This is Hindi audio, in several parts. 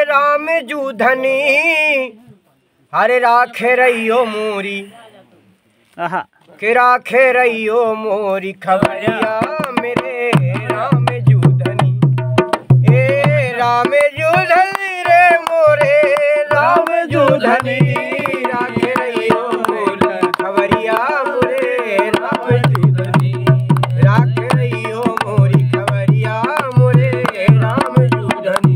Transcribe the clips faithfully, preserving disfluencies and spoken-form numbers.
राम जू धनी, हरे राखे रहियो मोरी, के राखे रहियो मोरी खबरिया मेरे राम जू धनी। ए राम जू धनी रे मोरे राम जू धनी, राखे रहियो मोरी खबरिया मोरे राम जू धनी, राखे रहियो मोरी खबरिया मोरे राम जू धनी।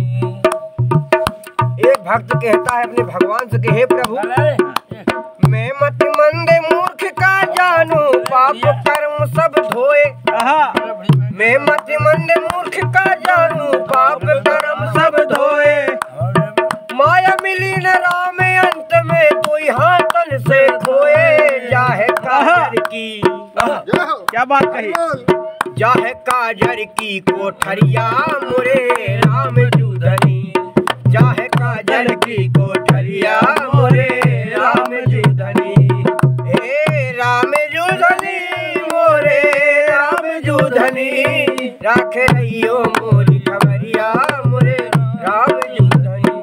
एक भक्त कहता है अपने भगवान से कि हे प्रभु, मैं मति मंद मूर्ख का जानू, पाप कर्म सब धोए। मैं मति मंद मूर्ख का जानू, पाप कर्म सब धोए। माया मिली न राम अंत में, कोई हाथन से खोए। जाहे काजर की, क्या बात कही, जाहे काजर की कोठरिया मोरे राम जू धनी, जाहे काजर की कोठरिया मोरे राम जू धनी। हे राम जू धनी मोरे राम जू धनी, राखे रहियो मोरी खबरिया मोरे राम जू धनी।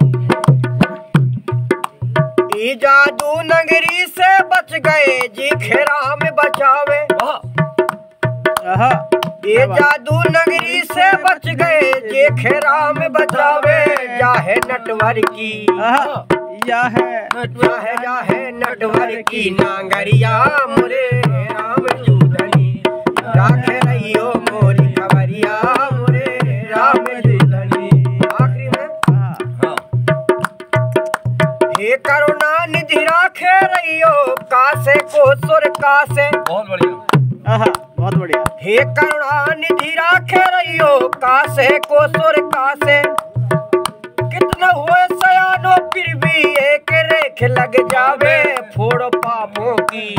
ई जादू नगरी से बच गए जी खेरा में बचावे। ये जादू नगरी से बच गए जे खेरा में बचावे। जाहे नटवर की, जाहे जाहे जाहे नटवर की नांगरिया मोरे राम जू धनी, राखे रहियो मोरी खबरिया मोरे राम जू धनी। आखिरी में हे करुणा निधि राखे रहियो, कासे को सुर कासे। बहुत बढ़िया, बहुत बढ़िया। हे करुणा निधि राखे रहियो, कासे को सुर कासे। कितना हुए सयानो फिर भी एक रेख लग जावे, फोड़ो पापों की,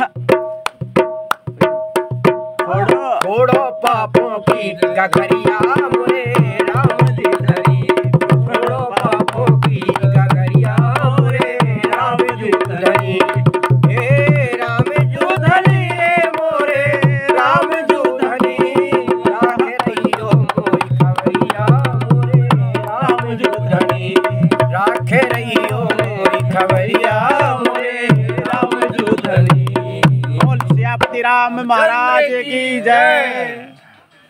फोड़ो फोड़ो पापों की गगरिया मोरे राम जू धनी, फोड़ो पापों की गगरिया मोरे राम जू धनी। हे राम जू धनी मोरे राम जू धनी, राखे रहियो मोरी खबरिया मोरे राम जू धनी, राखे रहियो मोरी खबरिया मोरे राम जू धनी। बोल सियापति राम महाराज की जय।